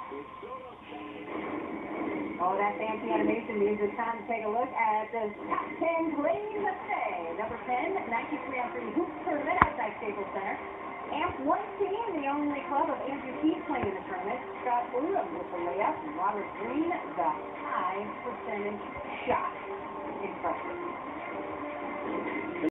Oh, that fancy animation means it's time to take a look at the top 10 claims of the day. Number 10, 93-on-3 Hoops Tournament outside Staples Center. Amp 1 team, the only club of Andrew Keith playing in the tournament. Scott Uram with the layup, and Robert Green, the high percentage shot. Impressive.